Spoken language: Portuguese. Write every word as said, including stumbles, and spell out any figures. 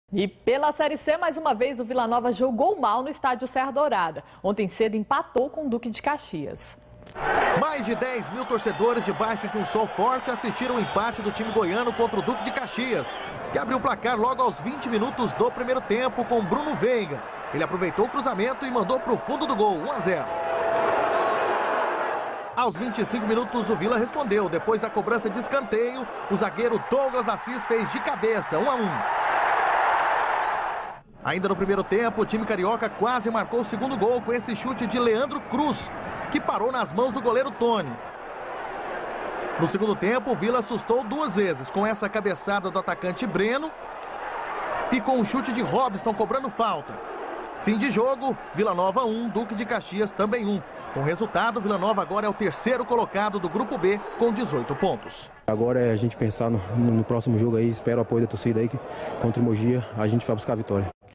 E pela Série C, mais uma vez, o Vila Nova jogou mal no estádio Serra Dourada. Ontem cedo empatou com o Duque de Caxias. Mais de dez mil torcedores debaixo de um sol forte assistiram o empate do time goiano contra o Duque de Caxias, que abriu o placar logo aos vinte minutos do primeiro tempo com Bruno Veiga. Ele aproveitou o cruzamento e mandou para o fundo do gol, um a zero. Aos vinte e cinco minutos, o Vila respondeu. Depois da cobrança de escanteio, o zagueiro Douglas Assis fez de cabeça, um a um. Ainda no primeiro tempo, o time carioca quase marcou o segundo gol com esse chute de Leandro Cruz, que parou nas mãos do goleiro Tony. No segundo tempo, o Vila assustou duas vezes, com essa cabeçada do atacante Breno e com o chute de Robson cobrando falta. Fim de jogo, Vila Nova um, Duque de Caxias também um. Com o resultado, Vila Nova agora é o terceiro colocado do Grupo B com dezoito pontos. Agora é a gente pensar no, no próximo jogo aí, espero o apoio da torcida aí, que contra o Mogi a gente vai buscar a vitória.